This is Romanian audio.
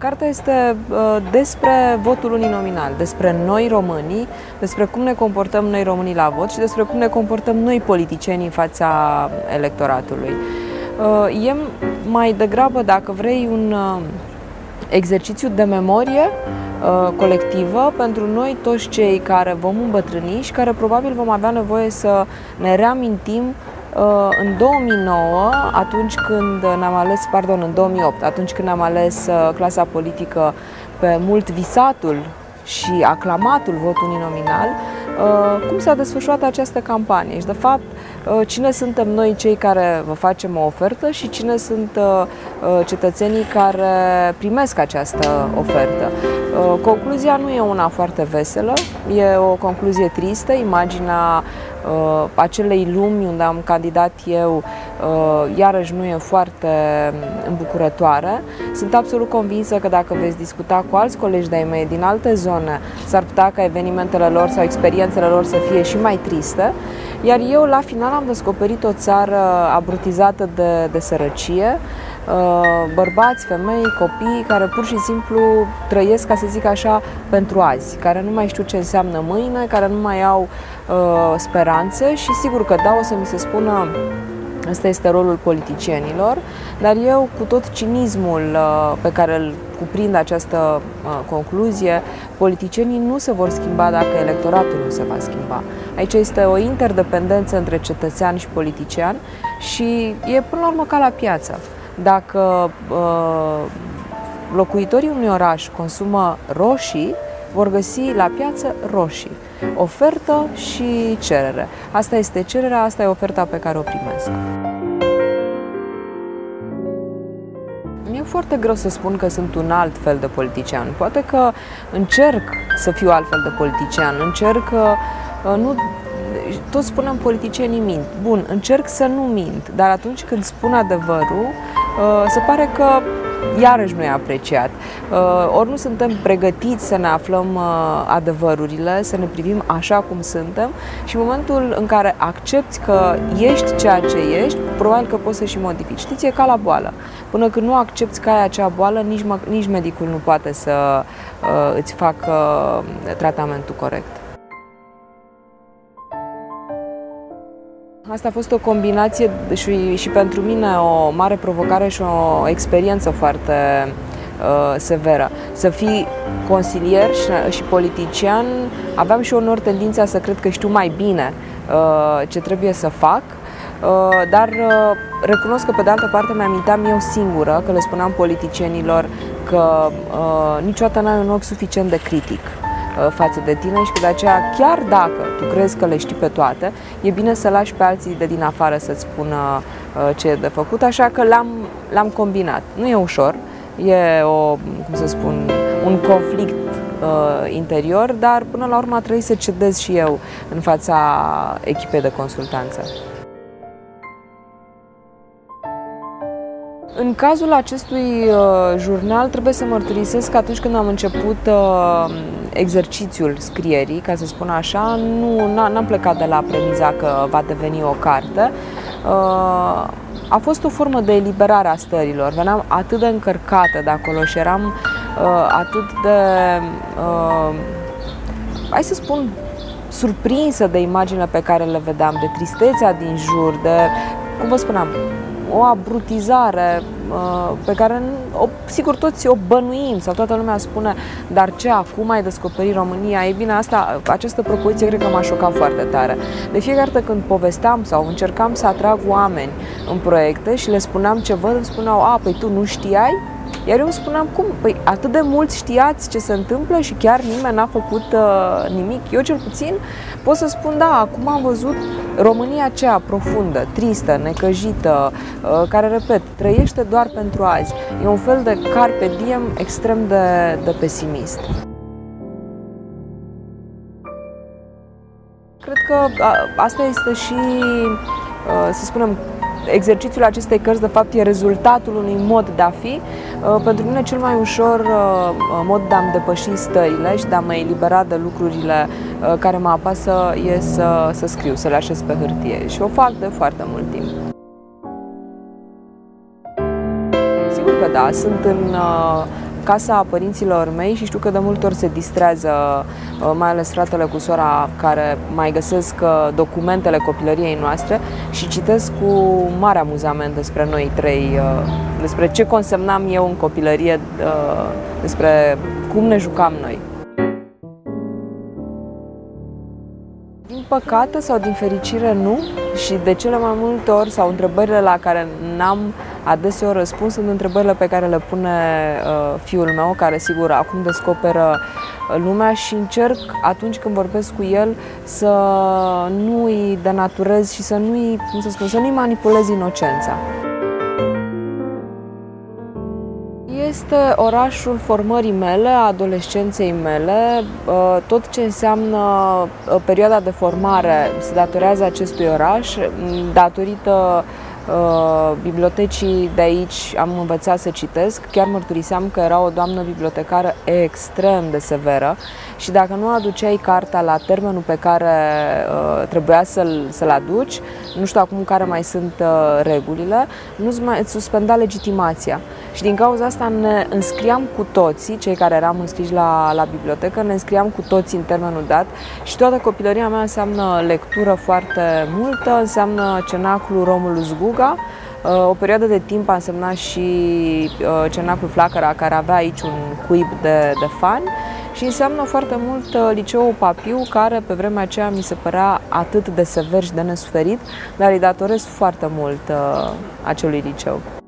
Cartea este despre votul uninominal, despre noi românii, despre cum ne comportăm noi românii la vot și despre cum ne comportăm noi politicienii în fața electoratului. E mai degrabă, dacă vrei, un exercițiu de memorie colectivă pentru noi toți cei care vom îmbătrâni și care probabil vom avea nevoie să ne reamintim în 2009, atunci când ne-am ales, în 2008, atunci când ne-am ales clasa politică pe mult visatul și aclamatul vot uninominal, cum s-a desfășurat această campanie și, de fapt, cine suntem noi cei care vă facem o ofertă și cine sunt cetățenii care primesc această ofertă. Concluzia nu e una foarte veselă, e o concluzie tristă. Imaginea acelei lumi unde am candidat eu iarăși nu e foarte îmbucurătoare. Sunt absolut convinsă că dacă veți discuta cu alți colegi de-ai mei din alte zone, s-ar putea ca evenimentele lor sau experiențele lor să fie și mai triste. Iar eu, la final, am descoperit o țară abrutizată de sărăcie, bărbați, femei, copii care pur și simplu trăiesc, ca să zic așa, pentru azi, care nu mai știu ce înseamnă mâine, care nu mai au speranțe și sigur că da, o să mi se spună ăsta este rolul politicienilor, dar eu, cu tot cinismul pe care îl cuprinde această concluzie, politicienii nu se vor schimba dacă electoratul nu se va schimba. Aici este o interdependență între cetățean și politician și e până la urmă ca la piață. Dacă locuitorii unui oraș consumă roșii, vor găsi la piață roșii. Ofertă și cerere. Asta este cererea, asta e oferta pe care o primesc. Mi-e foarte greu să spun că sunt un alt fel de politician. Poate că încerc să fiu altfel de politician, încerc nu... Toți spunem politicienii mint. Bun, încerc să nu mint, dar atunci când spun adevărul, se pare că iarăși nu e apreciat. Ori nu suntem pregătiți să ne aflăm adevărurile, să ne privim așa cum suntem și în momentul în care accepti că ești ceea ce ești, probabil că poți să și modifici. Știți, e ca la boală. Până când nu accepti că ai acea boală, nici medicul nu poate să îți facă tratamentul corect. Asta a fost o combinație și pentru mine o mare provocare și o experiență foarte severă. Să fii consilier și politician, aveam și uneori tendința să cred că știu mai bine ce trebuie să fac, dar recunosc că pe de altă parte mi-aminteam eu singură, că le spuneam politicienilor că niciodată n-ai un ochi suficient de critic față de tine și că de aceea, chiar dacă tu crezi că le știi pe toate, e bine să lași pe alții de din afară să-ți spună ce e de făcut, așa că l-am combinat. Nu e ușor, e un conflict interior, dar până la urmă a trebuit să cedez și eu în fața echipei de consultanță. În cazul acestui jurnal trebuie să mărturisesc că atunci când am început exercițiul scrierii, ca să spun așa, n-am plecat de la premiza că va deveni o carte. A fost o formă de eliberare a stărilor. Veneam atât de încărcată de acolo și eram atât de, hai să spun, surprinsă de imaginile pe care le vedeam, de tristețea din jur, de, cum vă spuneam, o abrutizare pe care, sigur, toți o bănuim sau toată lumea spune, dar ce, acum ai descoperit România? Ei bine, această propoziție cred că m-a șocat foarte tare. De fiecare dată când povesteam sau încercam să atrag oameni în proiecte și le spuneam ce văd, îmi spuneau, păi tu nu știai? Iar eu îmi spuneam, cum? Păi atât de mulți știați ce se întâmplă și chiar nimeni n-a făcut nimic. Eu cel puțin pot să spun, da, acum am văzut România aceea profundă, tristă, necăjită, care, repet, trăiește doar pentru azi. E un fel de carpe diem extrem de pesimist. Cred că asta este și, să spunem, exercițiul acestei cărți, de fapt, e rezultatul unui mod de a fi. Pentru mine cel mai ușor mod de a-mi depăși stările și de a mă elibera de lucrurile care mă apasă e să scriu, să le așez pe hârtie și o fac de foarte mult timp. Sigur că da, sunt în casa părinților mei și știu că de multe ori se distrează, mai ales fratele cu sora, care mai găsesc documentele copilăriei noastre și citesc cu mare amuzament despre noi trei, despre ce consemnam eu în copilărie, despre cum ne jucam noi. Din păcate sau din fericire nu, și de cele mai multe ori, sau întrebările la care n-am adeseori răspuns, sunt întrebările pe care le pune fiul meu, care sigur acum descoperă lumea, și încerc atunci când vorbesc cu el să nu-i denaturez și să nu-i, cum să spun, să nu-i manipulez inocența. Este orașul formării mele, a adolescenței mele. Tot ce înseamnă perioada de formare se datorează acestui oraș. Datorită bibliotecii de aici am învățat să citesc. Chiar mărturiseam că era o doamnă bibliotecară extrem de severă și dacă nu aduceai cartea la termenul pe care trebuia să-l aduci, nu știu acum care mai sunt regulile, nu-ți mai suspenda legitimația. Și din cauza asta ne înscriam cu toții, cei care eram înscriși la bibliotecă, ne înscriam cu toții în termenul dat și toată copilăria mea înseamnă lectură foarte multă, înseamnă cenaclul Romulus Guga. O perioadă de timp a însemnat și cenaclul Flacăra, care avea aici un cuib de fani, și înseamnă foarte mult liceul Papiu, care pe vremea aceea mi se părea atât de sever și de nesuferit, dar îi datorez foarte mult acelui liceu.